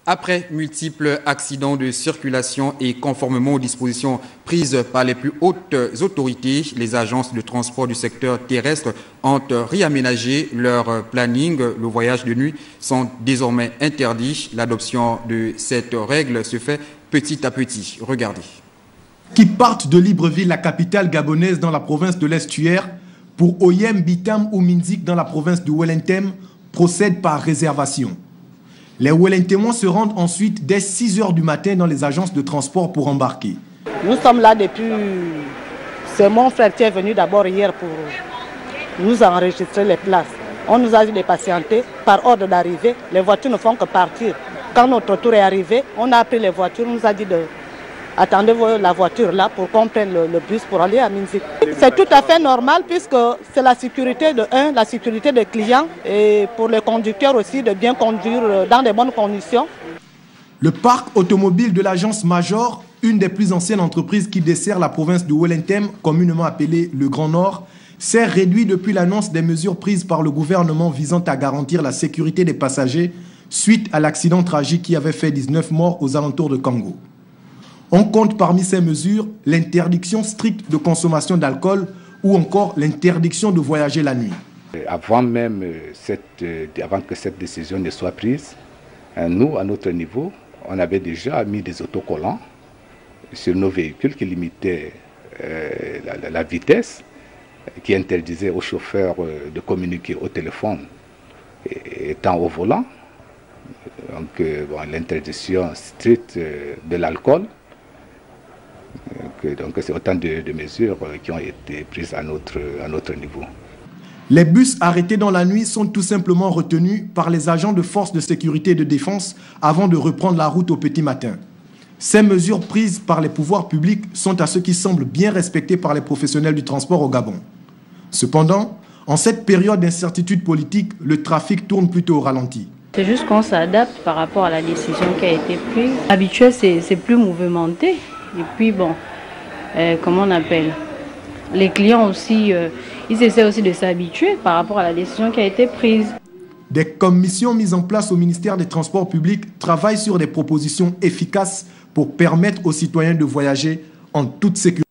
Après multiples accidents de circulation et conformément aux dispositions prises par les plus hautes autorités, les agences de transport du secteur terrestre ont réaménagé leur planning. Le voyage de nuit sont désormais interdits. L'adoption de cette règle se fait petit à petit. Regardez. Qui partent de Libreville, la capitale gabonaise dans la province de l'Estuaire, pour Oyem, Bitam ou Minzik dans la province de Wellington, procèdent par réservation. Les Wellintémoins se rendent ensuite dès 6 h du matin dans les agences de transport pour embarquer. Nous sommes là depuis... C'est mon frère qui est venu d'abord hier pour nous enregistrer les places. On nous a dit de patienter par ordre d'arrivée. Les voitures ne font que partir. Quand notre tour est arrivé, on a pris les voitures, on nous a dit de... Attendez la voiture là pour qu'on prenne le bus pour aller à Minzik. C'est tout à fait normal puisque c'est la sécurité de la sécurité des clients et pour les conducteurs aussi de bien conduire dans de bonnes conditions. Le parc automobile de l'agence Major, une des plus anciennes entreprises qui dessert la province de Wellington, communément appelée le Grand Nord, s'est réduit depuis l'annonce des mesures prises par le gouvernement visant à garantir la sécurité des passagers suite à l'accident tragique qui avait fait 19 morts aux alentours de Kango. On compte parmi ces mesures l'interdiction stricte de consommation d'alcool ou encore l'interdiction de voyager la nuit. Avant que cette décision ne soit prise, nous, à notre niveau, on avait déjà mis des autocollants sur nos véhicules qui limitaient la vitesse, qui interdisaient aux chauffeurs de communiquer au téléphone étant au volant. Donc, l'interdiction stricte de l'alcool. Donc c'est autant de mesures qui ont été prises à notre niveau. Les bus arrêtés dans la nuit sont tout simplement retenus par les agents de forces de sécurité et de défense avant de reprendre la route au petit matin. Ces mesures prises par les pouvoirs publics sont à ce qui semble bien respectées par les professionnels du transport au Gabon. Cependant, en cette période d'incertitude politique, le trafic tourne plutôt au ralenti. C'est juste qu'on s'adapte par rapport à la décision qui a été prise. Habituel, c'est plus mouvementé. Et puis bon, comment on appelle, les clients aussi, ils essaient aussi de s'habituer par rapport à la décision qui a été prise. Des commissions mises en place au ministère des Transports publics travaillent sur des propositions efficaces pour permettre aux citoyens de voyager en toute sécurité.